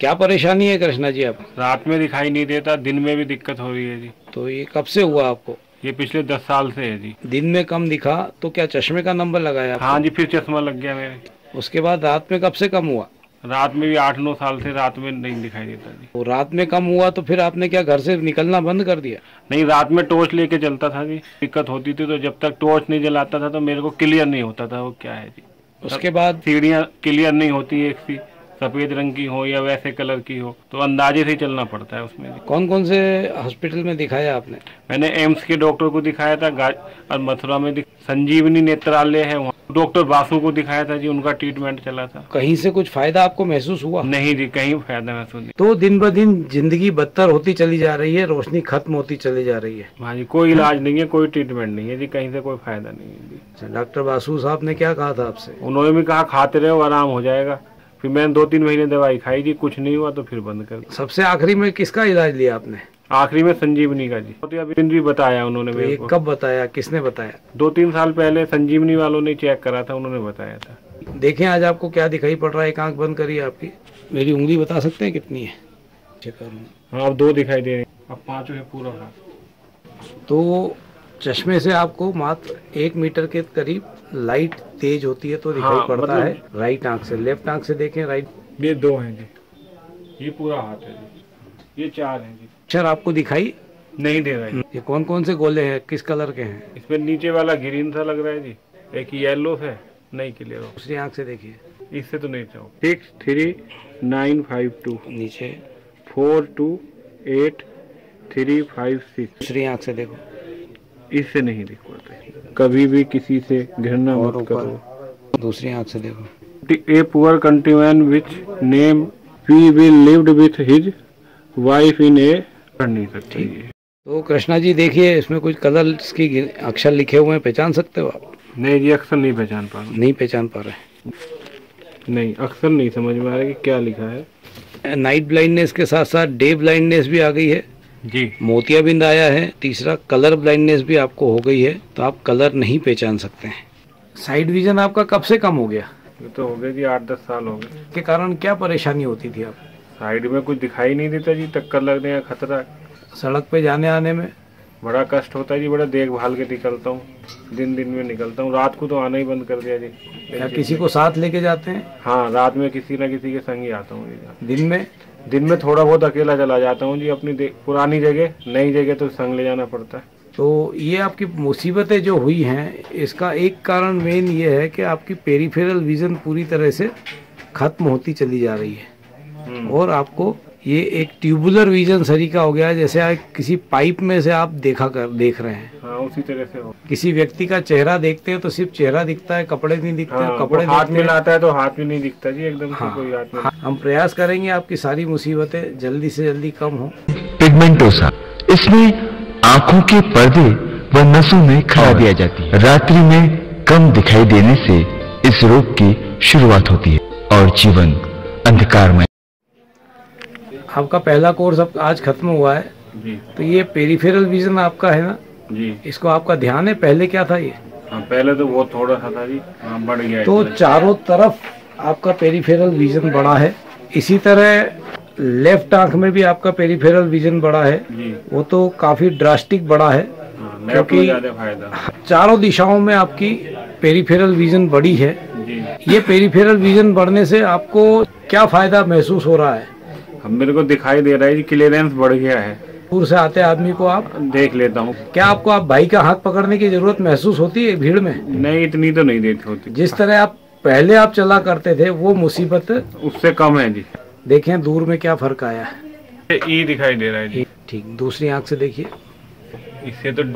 क्या परेशानी है कृष्णा जी आप? रात में दिखाई नहीं देता, दिन में भी दिक्कत हो रही है जी। तो ये कब से हुआ आपको? ये पिछले 10 साल से है जी। दिन में कम दिखा तो क्या चश्मे का नंबर लगाया आपको? हाँ जी, फिर चश्मा लग गया मेरे। उसके बाद रात में कब से कम हुआ? रात में भी 8-9 साल से रात में नहीं दिखाई देता जी। तो रात में कम हुआ तो फिर आपने क्या घर से निकलना बंद कर दिया? नहीं, रात में टॉर्च लेके चलता था जी। दिक्कत होती थी तो जब तक टॉर्च नहीं जलाता था तो मेरे को क्लियर नहीं होता था वो क्या है जी। उसके बाद सीढ़ियाँ क्लियर नहीं होती, एक सी सफेद रंग की हो या वैसे कलर की हो तो अंदाजे से ही चलना पड़ता है उसमें जी। कौन कौन से हॉस्पिटल में दिखाया आपने? मैंने एम्स के डॉक्टर को दिखाया था, और मथुरा में संजीवनी नेत्रालय है, वहाँ डॉक्टर बासु को दिखाया था जी, उनका ट्रीटमेंट चला था। कहीं से कुछ फायदा आपको महसूस हुआ? नहीं जी, कहीं फायदा महसूस नहीं। तो दिन ब दिन जिंदगी बदतर होती चली जा रही है, रोशनी खत्म होती चली जा रही है। हाँ जी, कोई इलाज नहीं है, कोई ट्रीटमेंट नहीं है जी, कहीं से कोई फायदा नहीं है जी। डॉक्टर बासु साहब ने क्या कहा था आपसे? उन्होंने भी कहा खाते रहो, आराम हो जाएगा। फिर मैंने 2-3 महीने दवाई खाई जी, कुछ नहीं हुआ तो फिर बंद कर दिया। सबसे आखिरी में किसका इलाज लिया आपने? आखिरी में संजीवनी का जी। तो अभी भी बताया उन्होंने तो मेरे ये को। कब बताया, किसने बताया? 2-3 साल पहले संजीवनी वालों ने चेक करा था, उन्होंने बताया था। देखें आज आपको क्या दिखाई पड़ रहा है। एक आंख बंद करिए आपकी। मेरी उंगली बता सकते हैं कितनी है? चेक कर लूं। हाँ, अब 2 दिखाई दे रहे हैं, अब 5 है पूरा हाथ। तो चश्मे से आपको मात्र 1 मीटर के करीब लाइट तेज होती है तो दिखाई हाँ, पड़ता मतलब है राइट आंख से। लेफ्ट आंख से देखें राइट। ये 2 हैं जी, ये पूरा हाथ है जी, ये 4 हैं जी। अक्षर आपको दिखाई नहीं दे रहा है। ये कौन कौन से गोले हैं, किस कलर के हैं? इसमें नीचे वाला ग्रीन सा लग रहा है जी, एक येलो है, नहीं क्लियर हो। दूसरी आंख से देखिए। इससे तो नहीं चाहो। 63952 नीचे 428356। दूसरी आंख से देखो। इससे नहीं दिख पाता। कभी भी किसी से घृणा और मत करो। दूसरी आंख से देखो। A poor countryman which name we will lived with his wife in a कर नहीं सकती है। तो कृष्णा जी देखिए, इसमें कुछ कलर्स की अक्षर लिखे हुए हैं, पहचान सकते हो आप? नहीं जी, अक्सर नहीं पहचान पा रहा। नहीं पहचान पा रहे? नहीं, अक्सर नहीं समझ में आ रहा कि क्या लिखा है। नाइट ब्लाइंडनेस के साथ साथ डे ब्लाइंडनेस भी आ गई है जी। मोतियाबिंद आया है। तीसरा कलर ब्लाइंडनेस भी आपको हो गई है, तो आप कलर नहीं पहचान सकते हैं। साइड विजन आपका कब से कम हो गया? ये तो हो गए जी, 8-10 साल हो गए। के कारण क्या परेशानी होती थी आप? साइड में कुछ दिखाई नहीं देता जी, टक्कर लगने का खतरा। सड़क पे जाने आने में बड़ा कष्ट होता है जी, बड़ा देखभाल के निकलता हूँ, दिन में निकलता हूँ। रात को तो आना ही बंद कर दिया जी। क्या किसी को साथ लेके जाते हैं? हाँ, रात में किसी न किसी के संग ही आता हूँ जी। दिन में थोड़ा बहुत अकेला चला जाता हूँ जी, अपनी पुरानी जगह, नई जगह तो संग ले जाना पड़ता है। तो ये आपकी मुसीबतें जो हुई हैं, इसका एक कारण मेन ये है कि आपकी पेरिफेरल विजन पूरी तरह से खत्म होती चली जा रही है और आपको ये एक ट्यूबुलर विजन सरीका हो गया है, जैसे आप किसी पाइप में से आप देख रहे हैं। हाँ, उसी तरह से हो। किसी व्यक्ति का चेहरा देखते हैं तो सिर्फ चेहरा दिखता है, कपड़े नहीं दिखते। हाँ, कपड़े हाथ में लाता है तो हाथ भी नहीं दिखता जी, एकदम से कोई हाथ में। हम प्रयास करेंगे आपकी सारी मुसीबतें जल्दी से जल्दी कम हो। पिगमेंटोसा, इसमें आंखों के पर्दे व नसों में खराबी आ जाती है। रात्रि में कम दिखाई देने से इस रोग की शुरुआत होती है और जीवन अंधकारमय। आपका पहला कोर्स अब आज खत्म हुआ है जी। तो ये पेरिफेरल विजन आपका है ना जी। इसको आपका ध्यान है? पहले क्या था ये? हाँ, पहले तो बहुत थोड़ा सा था जी, हाँ, बढ़ गया। तो चारों तरफ आपका पेरिफेरल विजन बड़ा है। इसी तरह लेफ्ट आंख में भी आपका पेरिफेरल विजन बड़ा है जी। वो तो काफी ड्रास्टिक बड़ा है, क्योंकि ज्यादा फायदा। चारों दिशाओं में आपकी पेरिफेरल विजन बड़ी है जी। ये पेरिफेरल विजन बढ़ने से आपको क्या फायदा महसूस हो रहा है? अब मेरे को दिखाई दे रहा है जी, क्लियरेंस बढ़ गया है। दूर से आते आदमी को आप देख लेता हूँ। क्या आपको आप भाई का हाथ पकड़ने की जरूरत महसूस होती है भीड़ में? नहीं, इतनी तो नहीं देती होती। जिस तरह आप पहले आप चला करते थे वो मुसीबत उससे कम है जी। देखें दूर में क्या फर्क आया है। ई दिखाई दे रहा है जी। ठीक, दूसरी आंख से देखिए। इससे तो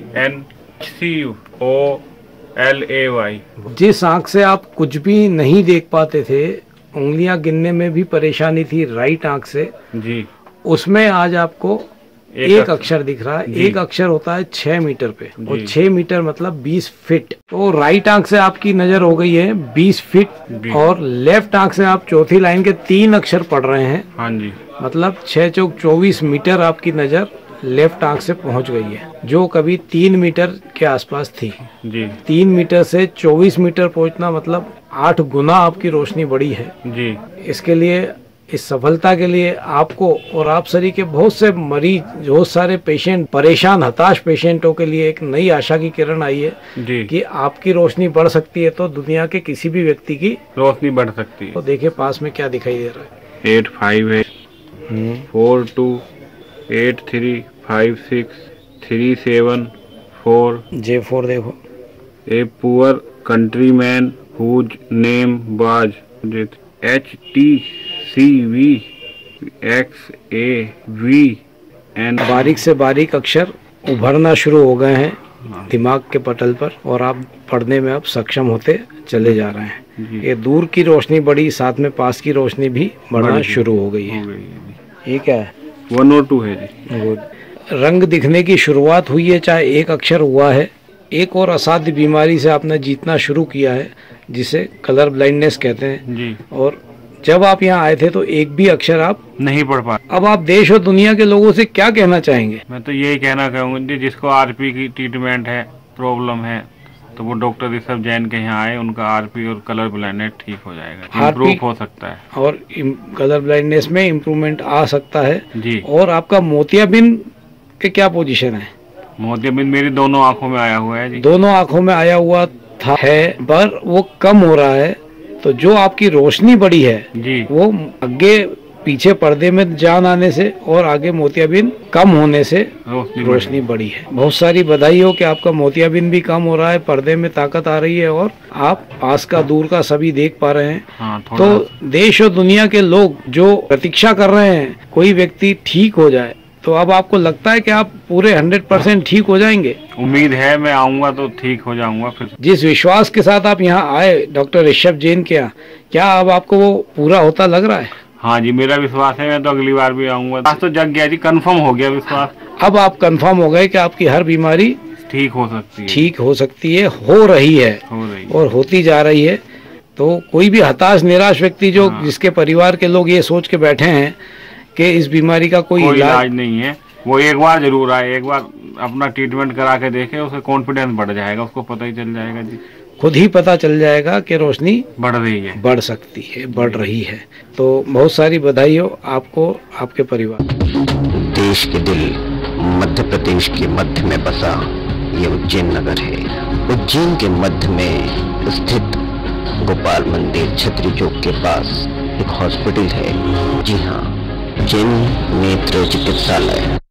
DNCOLAY। जिस आंख से आप कुछ भी नहीं देख पाते थे, उंगलियां गिनने में भी परेशानी थी राइट आंख से जी, उसमें आज आपको एक अक्षर दिख रहा है। एक अक्षर होता है 6 मीटर पे और 6 मीटर मतलब 20 फीट। तो राइट आंख से आपकी नजर हो गई है 20 फीट और लेफ्ट आंख से आप चौथी लाइन के 3 अक्षर पढ़ रहे हैं। हाँ जी। मतलब 6 चौक 24 मीटर आपकी नजर लेफ्ट आंख से पहुंच गई है, जो कभी 3 मीटर के आसपास थी जी। 3 मीटर से 24 मीटर पहुंचना मतलब 8 गुना आपकी रोशनी बढ़ी है जी। इसके लिए इस सफलता के लिए आपको और आप सभी के बहुत से मरीज, बहुत सारे पेशेंट, परेशान हताश पेशेंटों के लिए एक नई आशा की किरण आई है जी। कि आपकी रोशनी बढ़ सकती है तो दुनिया के किसी भी व्यक्ति की रोशनी बढ़ सकती है। तो देखिए पास में क्या दिखाई दे रहा है। 85 है, 42835637 J4 देखो। A poor countryman whose name was HTCVXAVN। बारीक से बारीक अक्षर उभरना शुरू हो गए हैं दिमाग के पटल पर और आप पढ़ने में अब सक्षम होते चले जा रहे हैं। ये दूर की रोशनी बढ़ी, साथ में पास की रोशनी भी बढ़ना शुरू हो गई है। ये क्या है? 102 है जी। गुड। रंग दिखने की शुरुआत हुई है, चाहे एक अक्षर हुआ है। एक और असाध्य बीमारी से आपने जीतना शुरू किया है जिसे कलर ब्लाइंडनेस कहते हैं जी। और जब आप यहाँ आए थे तो एक भी अक्षर आप नहीं पढ़ पाए। अब आप देश और दुनिया के लोगों से क्या कहना चाहेंगे? मैं तो यही कहना चाहूंगा जी, जिसको आरपी की ट्रीटमेंट है, प्रॉब्लम है, तो वो डॉक्टर ऋषभ जैन के यहाँ आए, उनका आरपी और कलर ब्लाइंडनेस ठीक हो जाएगा, इम्प्रूव हो सकता है और कलर ब्लाइंडनेस में इम्प्रूवमेंट आ सकता है जी। और आपका मोतियाबिंद के क्या पोजीशन है? मोतियाबिंद मेरी दोनों आंखों में आया हुआ है जी। दोनों आंखों में आया हुआ था है, पर वो कम हो रहा है। तो जो आपकी रोशनी बढ़ी है जी, वो आगे पीछे पर्दे में जान आने से और आगे मोतियाबिंद कम होने से रोशनी बढ़ी है। बहुत सारी बधाई हो कि आपका मोतियाबिंद भी कम हो रहा है, पर्दे में ताकत आ रही है और आप पास का दूर का सभी देख पा रहे हैं। हाँ, तो देश और दुनिया के लोग जो प्रतीक्षा कर रहे हैं कोई व्यक्ति ठीक हो जाए, तो अब आपको लगता है कि आप पूरे 100% ठीक हो जाएंगे? उम्मीद है, मैं आऊंगा तो ठीक हो जाऊंगा फिर। जिस विश्वास के साथ आप यहाँ आए डॉक्टर ऋषभ जैन के यहाँ, क्या अब आपको वो पूरा होता लग रहा है? हाँ जी, मेरा विश्वास है, मैं तो अगली बार भी आऊंगा। आज तो जग गया जी, कंफर्म हो गया विश्वास। अब आप कंफर्म हो गए कि आपकी हर बीमारी ठीक हो सकती है, ठीक हो सकती है, हो रही है और होती जा रही है। तो कोई भी हताश निराश व्यक्ति जो जिसके परिवार के लोग ये सोच के बैठे हैं कि इस बीमारी का कोई इलाज नहीं है, वो एक बार जरूर आए, एक बार अपना ट्रीटमेंट करा के देखे, उसे कॉन्फिडेंस बढ़ जाएगा, उसको पता ही चल जाएगा जी, खुद ही पता चल जाएगा कि रोशनी बढ़ रही है, बढ़ सकती है, बढ़ रही है। तो बहुत सारी बधाई हो आपको, आपके परिवार। देश के दिल मध्य प्रदेश के मध्य में बसा ये उज्जैन नगर है। उज्जैन के मध्य में स्थित गोपाल मंदिर छतरी चौक के पास एक हॉस्पिटल है। जी हाँ, उज्जैन नेत्र चिकित्सालय।